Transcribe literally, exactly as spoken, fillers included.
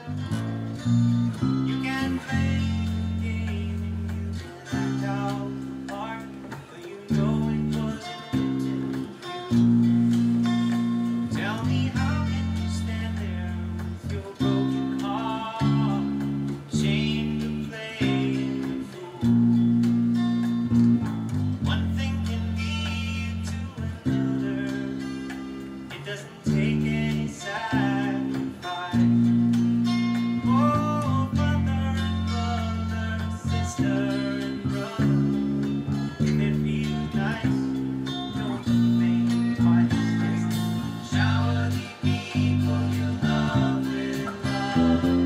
You can play the game and you can act out the part, but you know it wasn't intended to. Tell me, how can you stand there with your broken heart, ashamed of playing the fool? One thing can lead to another. It doesn't take any sacrifice. Oh, mother and mother, sister and brother, if it feels nice, don't think twice. Shower the people you love with love.